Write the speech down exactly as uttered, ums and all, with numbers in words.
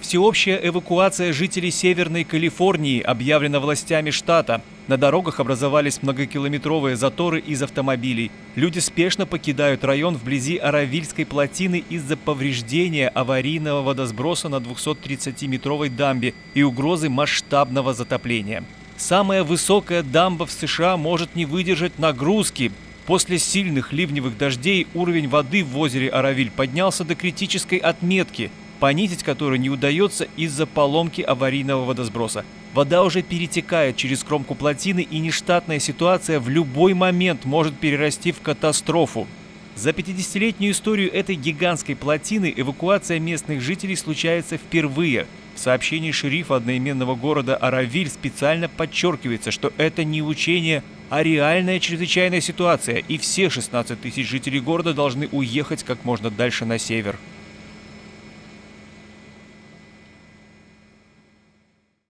Всеобщая эвакуация жителей Северной Калифорнии объявлена властями штата. На дорогах образовались многокилометровые заторы из автомобилей. Люди спешно покидают район вблизи Оровильской плотины из-за повреждения аварийного водосброса на двухсоттридцатиметровой дамбе и угрозы масштабного затопления. Самая высокая дамба в США может не выдержать нагрузки. После сильных ливневых дождей уровень воды в озере Оровиль поднялся до критической отметки, понизить которую не удается из-за поломки аварийного водосброса. Вода уже перетекает через кромку плотины, и нештатная ситуация в любой момент может перерасти в катастрофу. За пятидесятилетнюю историю этой гигантской плотины эвакуация местных жителей случается впервые. В сообщении шерифа одноименного города Оровиль специально подчеркивается, что это не учение, а реальная чрезвычайная ситуация, и все шестнадцать тысяч жителей города должны уехать как можно дальше на север.